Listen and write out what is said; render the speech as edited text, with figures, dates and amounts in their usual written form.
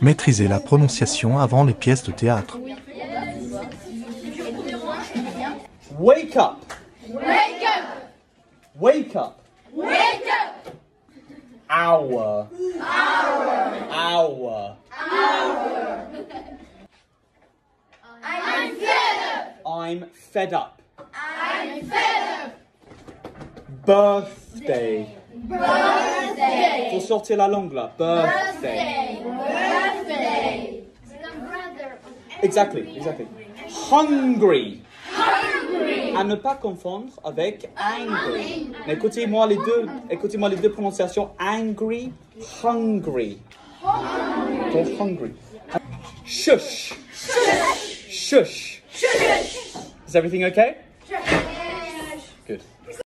Maîtrisez la prononciation avant les pièces de théâtre. Wake up. Wake up! Wake up. Wake up! Hour. Hour! Hour. Hour! I'm fed up! I'm fed up. I'm fed up! Birthday. Birthday! Faut sortir la langue là. Birthday. Birthday! Exactly. Hungry. Hungry! À ne pas confondre avec angry. Mais écoutez-moi les deux prononciations. Angry, hungry. Okay, hungry. Shush. Shush. Shush! Is everything okay?